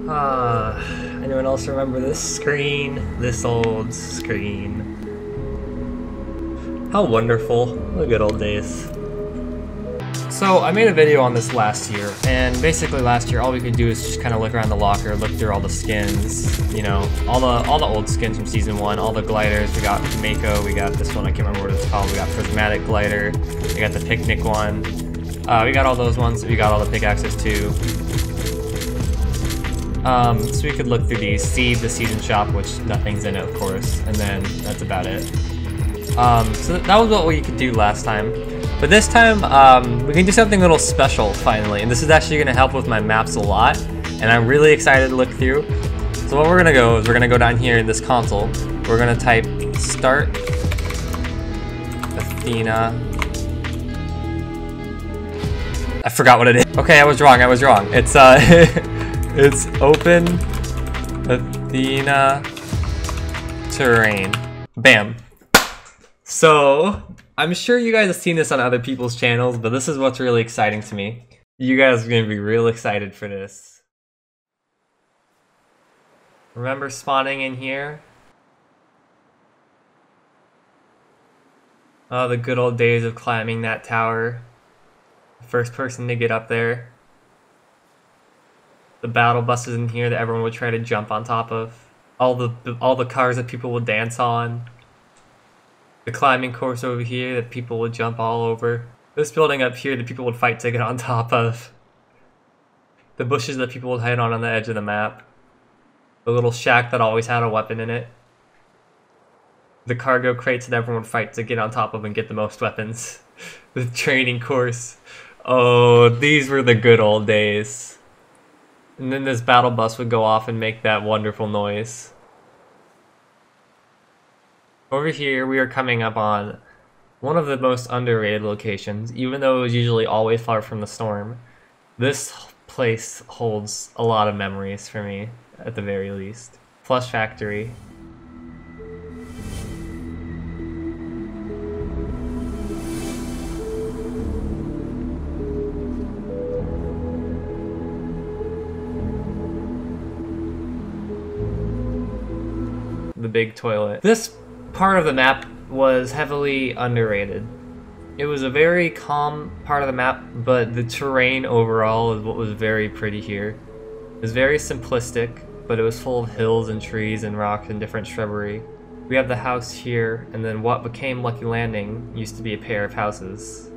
Anyone else remember this screen? This old screen. How wonderful. The good old days. So I made a video on this last year, and basically last year all we could do is just kind of look around the locker, look through all the skins, you know, all the old skins from season 1, all the gliders. We got Mako, we got this one, I can't remember what it's called, we got Prismatic Glider, we got the Picnic one, we got all those ones, we got all the pickaxes too. So we could look through these, see the season shop, which nothing's in it of course, and then that's about it. So that was what we could do last time. But this time, we can do something a little special, finally. And this is actually going to help with my maps a lot. And I'm really excited to look through. So what we're going to go is we're going to go down here in this console. We're going to type start Athena. I forgot what it is. Okay, I was wrong. It's, it's open Athena terrain. Bam. So, I'm sure you guys have seen this on other people's channels, but this is what's really exciting to me. You guys are going to be real excited for this. Remember spawning in here? Oh, the good old days of climbing that tower. First person to get up there. The battle buses in here that everyone would try to jump on top of. All the cars that people would dance on. The climbing course over here that people would jump all over. This building up here that people would fight to get on top of. The bushes that people would hide on the edge of the map. The little shack that always had a weapon in it. The cargo crates that everyone would fight to get on top of and get the most weapons. The training course. Oh, these were the good old days. And then this battle bus would go off and make that wonderful noise. Over here, we are coming up on one of the most underrated locations, even though it was usually always far from the storm. This place holds a lot of memories for me, at the very least. Flush Factory. The big toilet. This part of the map was heavily underrated. It was a very calm part of the map, but the terrain overall is what was very pretty here. It was very simplistic, but it was full of hills and trees and rocks and different shrubbery. We have the house here, and then what became Lucky Landing used to be a pair of houses.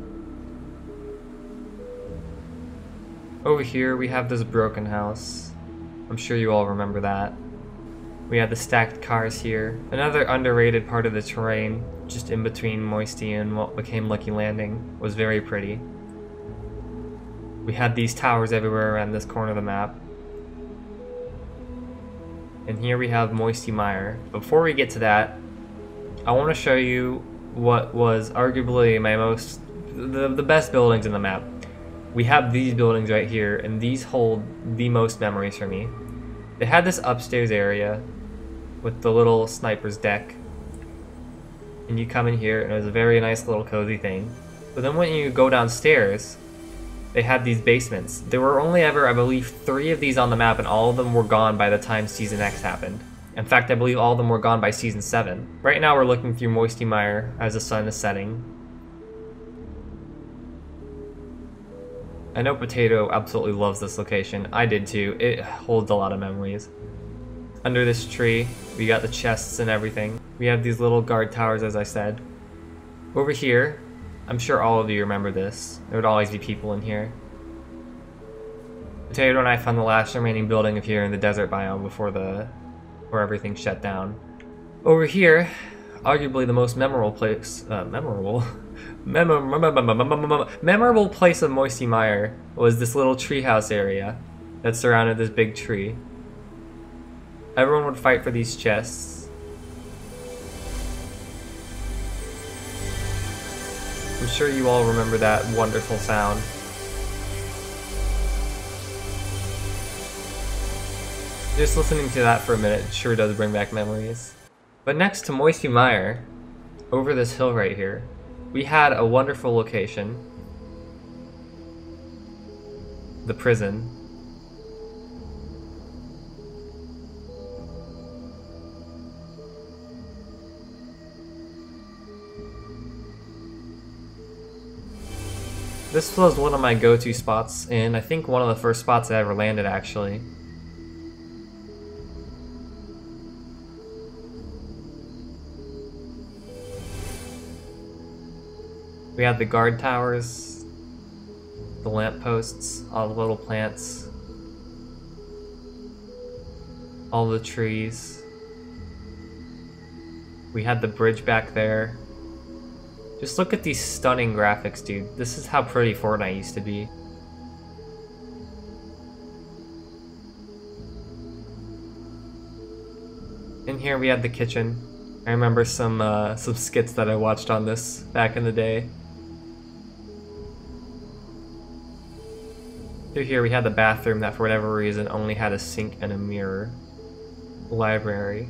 Over here we have this broken house. I'm sure you all remember that. We have the stacked cars here. Another underrated part of the terrain, just in between Moisty and what became Lucky Landing, was very pretty. We had these towers everywhere around this corner of the map. And here we have Moisty Mire. Before we get to that, I want to show you what was arguably the best buildings in the map. We have these buildings right here, and these hold the most memories for me. They had this upstairs area with the little sniper's deck, and you come in here and it was a very nice little cozy thing. But then when you go downstairs, they had these basements. There were only ever, I believe, 3 of these on the map, and all of them were gone by the time Season X happened. In fact, I believe all of them were gone by Season 7. Right now we're looking through Moisty Mire as the sun is setting. I know Potato absolutely loves this location. I did too. It holds a lot of memories. Under this tree, we got the chests and everything. We have these little guard towers, as I said. Over here, I'm sure all of you remember this. There would always be people in here. Potato and I found the last remaining building of here in the desert biome before everything shut down. Over here, arguably the most memorable place, memorable place of Moisty Mire was this little treehouse area that surrounded this big tree. Everyone would fight for these chests. I'm sure you all remember that wonderful sound. Just listening to that for a minute sure does bring back memories. But next to Moisty Mire, over this hill right here, we had a wonderful location. The prison. This was one of my go-to spots, and I think one of the first spots I ever landed, actually. We had the guard towers, the lampposts, all the little plants, all the trees. We had the bridge back there. Just look at these stunning graphics, dude. This is how pretty Fortnite used to be. In here we had the kitchen. I remember some skits that I watched on this back in the day. Through here we had the bathroom that for whatever reason only had a sink and a mirror. Library.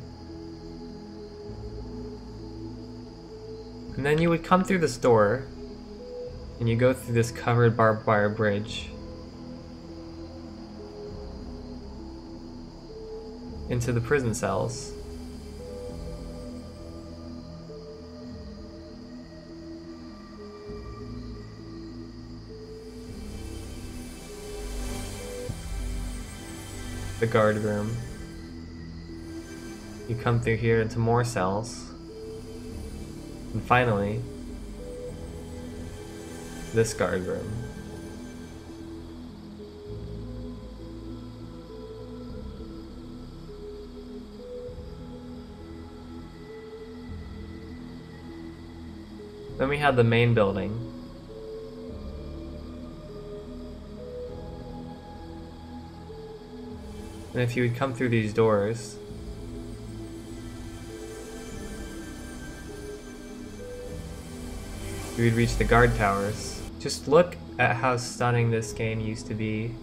And then you would come through this door and you go through this covered barbed wire bridge into the prison cells. The guard room. You come through here into more cells. And finally, this guard room. Then we have the main building. And if you would come through these doors, you would reach the guard towers. Just look at how stunning this game used to be.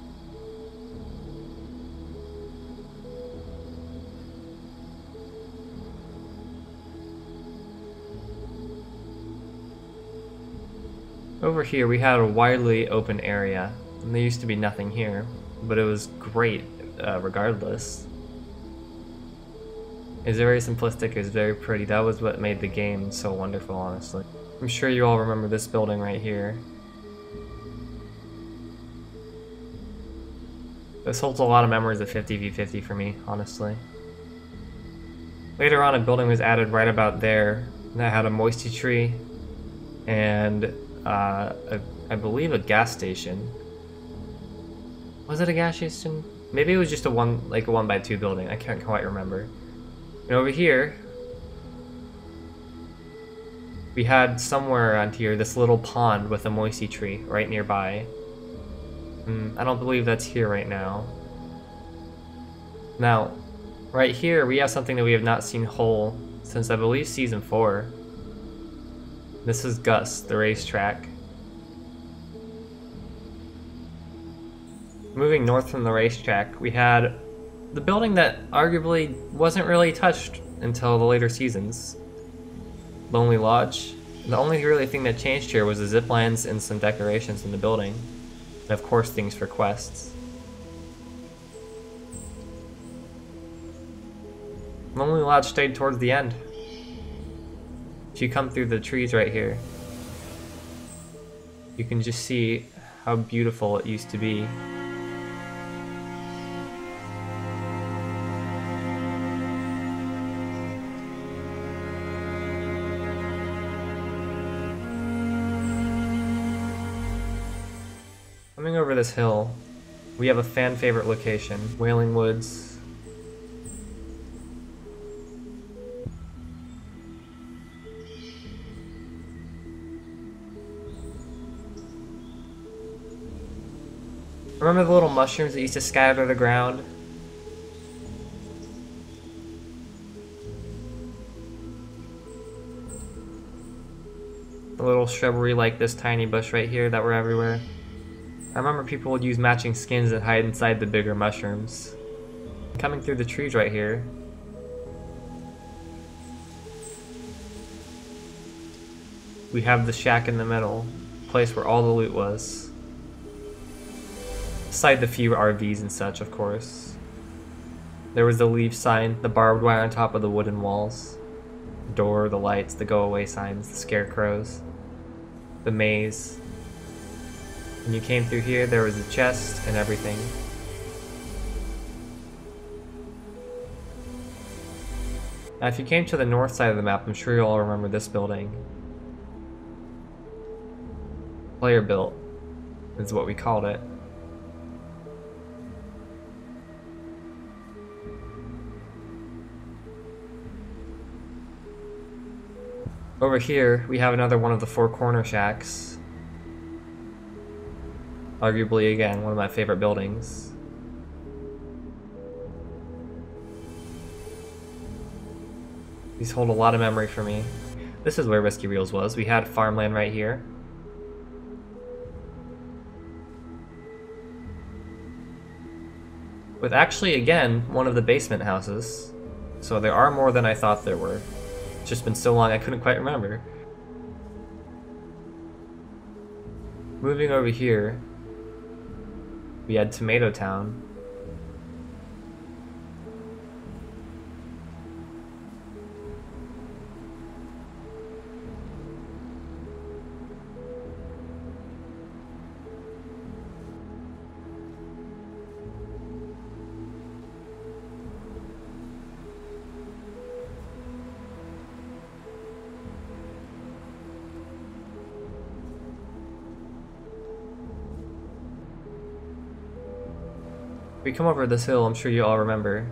Over here we had a widely open area, and there used to be nothing here, but it was great regardless. It's very simplistic, it's very pretty. That was what made the game so wonderful, honestly. I'm sure you all remember this building right here. This holds a lot of memories of 50v50 for me, honestly. Later on, a building was added right about there that had a moisty tree and I believe a gas station. Was it a gas station? Maybe it was just a 1x2 building. I can't quite remember. And over here, we had somewhere around here this little pond with a moisty tree right nearby. I don't believe that's here right now. Now, right here we have something that we have not seen whole since I believe season 4. This is Gus, the racetrack. Moving north from the racetrack, we had the building that arguably wasn't really touched until the later seasons. Lonely Lodge. The only really thing that changed here was the zip lines and some decorations in the building. And of course things for quests. Lonely Lodge stayed towards the end. If you come through the trees right here, you can just see how beautiful it used to be. Coming over this hill, we have a fan favorite location, Wailing Woods. Remember the little mushrooms that used to scatter the ground? The little shrubbery like this tiny bush right here that were everywhere. I remember people would use matching skins and hide inside the bigger mushrooms. Coming through the trees right here, we have the shack in the middle, place where all the loot was. Aside the few RVs and such, of course. There was the leave sign, the barbed wire on top of the wooden walls, the door, the lights, the go away signs, the scarecrows, the maze. When you came through here, there was a chest and everything. Now, if you came to the north side of the map, I'm sure you'll all remember this building. Player built is what we called it. Over here, we have another one of the four corner shacks. Arguably, again, one of my favorite buildings. These hold a lot of memory for me. This is where Risky Reels was. We had farmland right here. With actually, again, one of the basement houses. So there are more than I thought there were. It's just been so long I couldn't quite remember. Moving over here, we had Tomato Town. We come over this hill, I'm sure you all remember.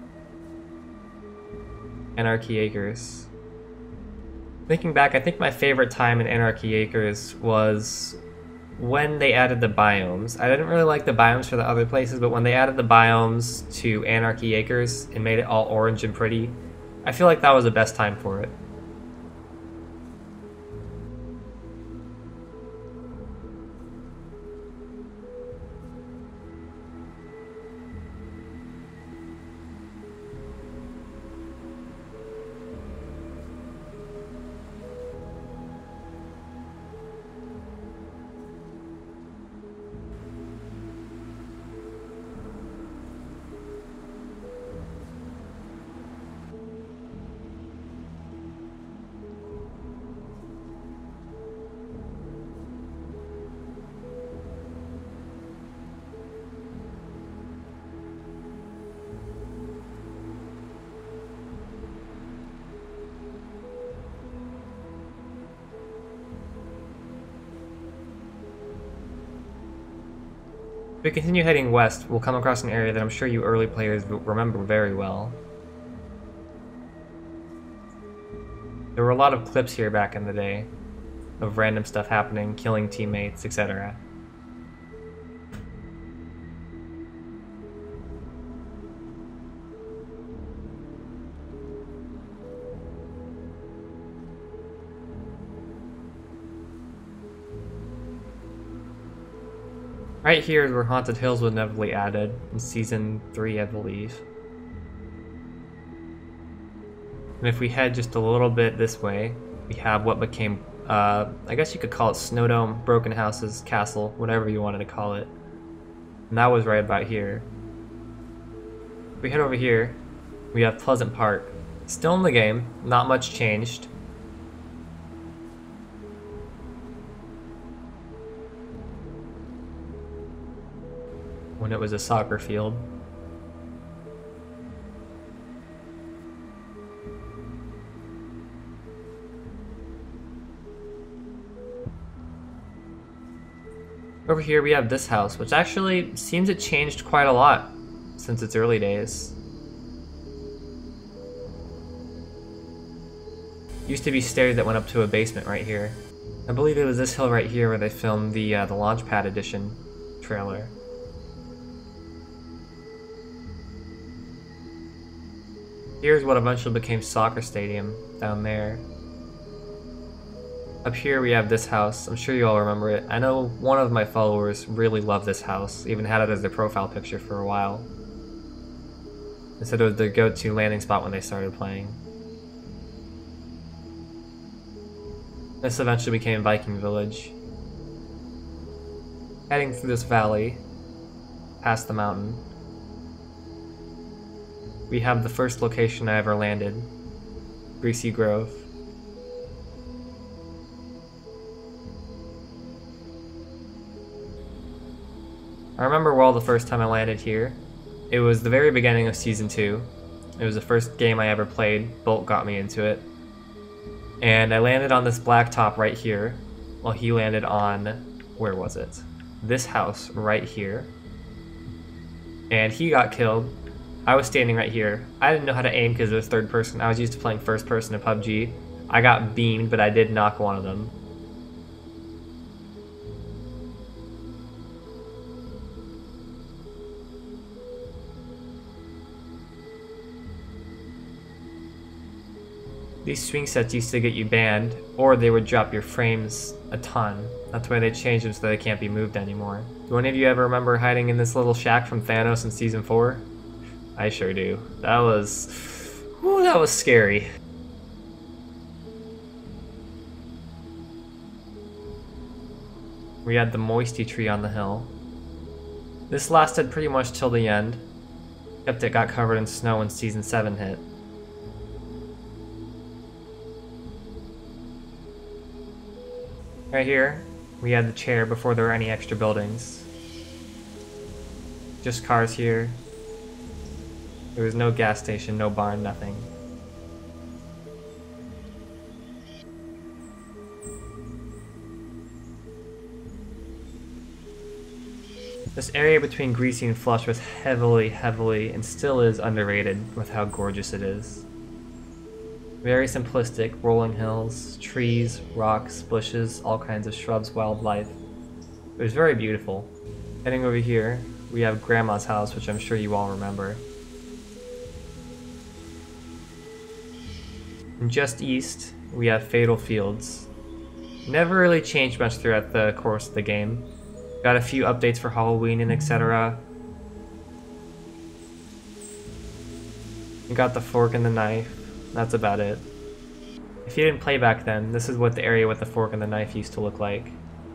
Anarchy Acres. Thinking back, I think my favorite time in Anarchy Acres was when they added the biomes. I didn't really like the biomes for the other places, but when they added the biomes to Anarchy Acres and made it all orange and pretty, I feel like that was the best time for it. If we continue heading west, we'll come across an area that I'm sure you early players will remember very well. There were a lot of clips here back in the day of random stuff happening, killing teammates, etc. Right here is where Haunted Hills was inevitably added in Season 3, I believe. And if we head just a little bit this way, we have what became, I guess you could call it Snowdome, Broken Houses, Castle, whatever you wanted to call it. And that was right about here. If we head over here, we have Pleasant Park. Still in the game, not much changed. When it was a soccer field. Over here we have this house, which actually seems it changed quite a lot since its early days. Used to be stairs that went up to a basement right here. I believe it was this hill right here where they filmed the Launchpad Edition trailer. Here's what eventually became Soccer Stadium, down there. Up here we have this house, I'm sure you all remember it. I know one of my followers really loved this house, even had it as their profile picture for a while. They said it was their go-to landing spot when they started playing. This eventually became Viking Village. Heading through this valley, past the mountain, we have the first location I ever landed, Greasy Grove. I remember well the first time I landed here. It was the very beginning of Season 2. It was the first game I ever played. Bolt got me into it. And I landed on this blacktop right here, while he landed on, where was it? This house right here. And he got killed. I was standing right here. I didn't know how to aim because it was third person. I was used to playing first person in PUBG. I got beamed, but I did knock one of them. These swing sets used to get you banned, or they would drop your frames a ton. That's why they changed them so they can't be moved anymore. Do any of you ever remember hiding in this little shack from Thanos in Season 4? I sure do. That was scary. We had the moisty tree on the hill. This lasted pretty much till the end, except it got covered in snow when Season 7 hit. Right here, we had the chair before there were any extra buildings. Just cars here. There was no gas station, no barn, nothing. This area between Greasy and Flush was heavily, and still is underrated with how gorgeous it is. Very simplistic, rolling hills, trees, rocks, bushes, all kinds of shrubs, wildlife. It was very beautiful. Heading over here, we have Grandma's house, which I'm sure you all remember. And just east, we have Fatal Fields. Never really changed much throughout the course of the game. Got a few updates for Halloween and etc. You got the fork and the knife. That's about it. If you didn't play back then, this is what the area with the fork and the knife used to look like.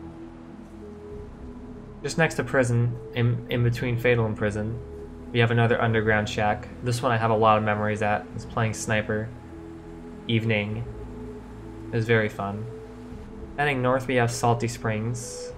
Just next to prison, in between Fatal and prison, we have another underground shack. This one I have a lot of memories at. I was playing Sniper. Evening. It was very fun. Heading north, we have Salty Springs.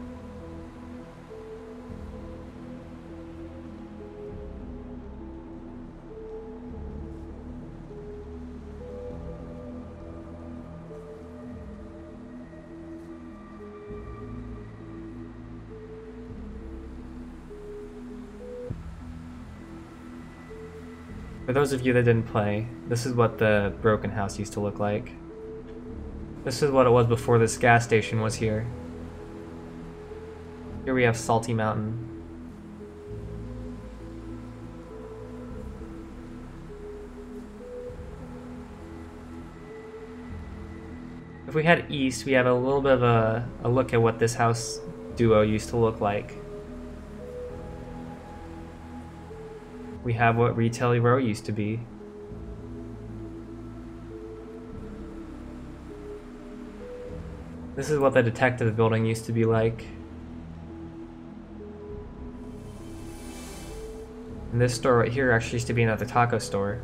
For those of you that didn't play, this is what the broken house used to look like. This is what it was before this gas station was here. Here we have Salty Mountain. If we head east, we have a little bit of a look at what this house duo used to look like. We have what Retail Row used to be. This is what the detective building used to be like. And this store right here actually used to be another taco store.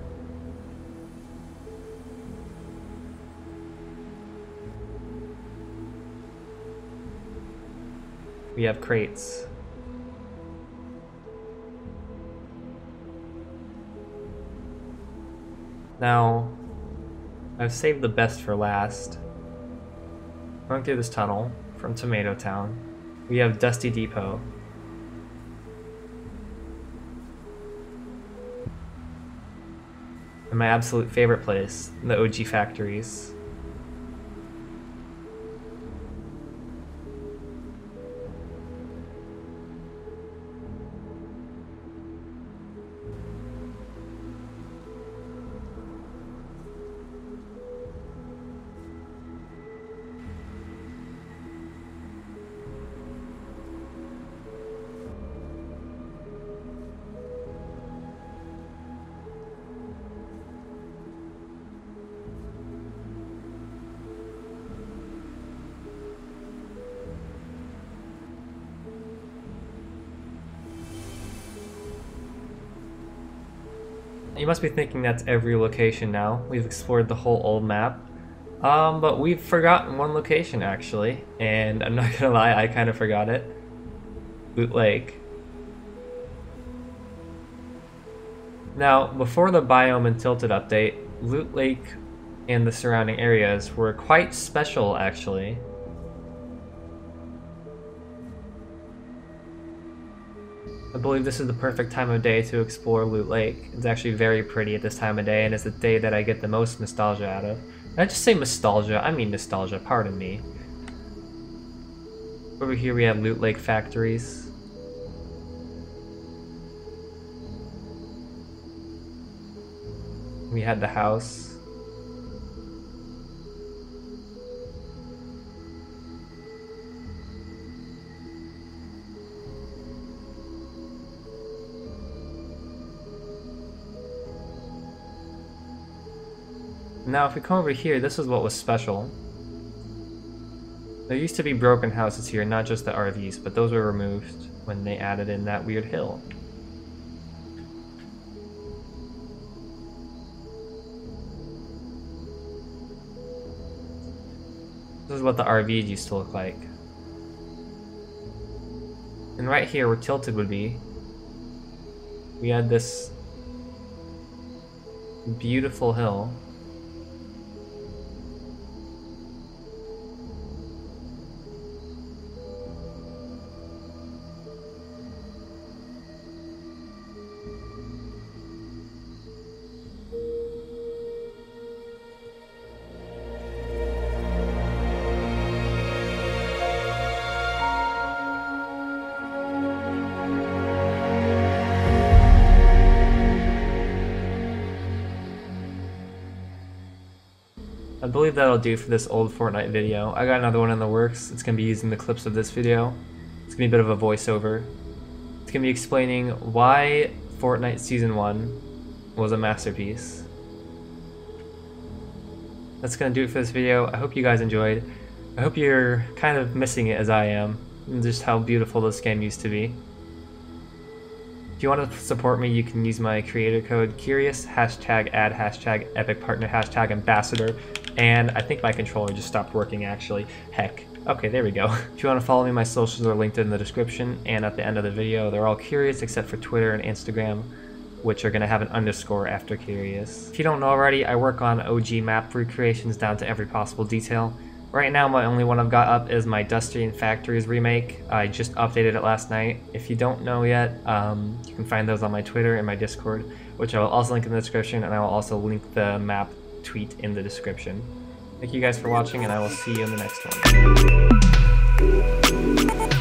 We have crates. Now, I've saved the best for last. Going through this tunnel from Tomato Town, we have Dusty Depot. And my absolute favorite place, the OG Factories. You must be thinking that's every location now. We've explored the whole old map. But we've forgotten one location actually, and I'm not gonna lie, I kind of forgot it. Boot Lake. Now, before the biome and tilted update, Loot Lake and the surrounding areas were quite special, actually. I believe this is the perfect time of day to explore Loot Lake. It's actually very pretty at this time of day, and it's the day that I get the most nostalgia out of. Did I just say nostalgia? I mean nostalgia, pardon me. Over here we have Loot Lake factories. We had the house. Now if we come over here, this is what was special. There used to be broken houses here, not just the RVs, but those were removed when they added in that weird hill. This is what the RVs used to look like. And right here where Tilted would be, we had this beautiful hill. I believe that'll do for this old Fortnite video. I got another one in the works. It's going to be using the clips of this video. It's going to be a bit of a voiceover. It's going to be explaining why Fortnite Season 1 was a masterpiece. That's going to do it for this video. I hope you guys enjoyed. I hope you're kind of missing it as I am, and just how beautiful this game used to be. If you want to support me, you can use my creator code Kirious, #add #epicpartner, #ambassador, and I think my controller just stopped working actually. Heck. Okay, there we go. If you want to follow me, my socials are linked in the description and at the end of the video. They're all Kirious except for Twitter and Instagram, which are going to have an underscore after Kirious. If you don't know already, I work on OG map recreations down to every possible detail. Right now, my only one I've got up is my Dusty and Factories remake. I just updated it last night. If you don't know yet, you can find those on my Twitter and my Discord, which I will also link in the description, and I will also link the map tweet in the description. Thank you guys for watching, and I will see you in the next one.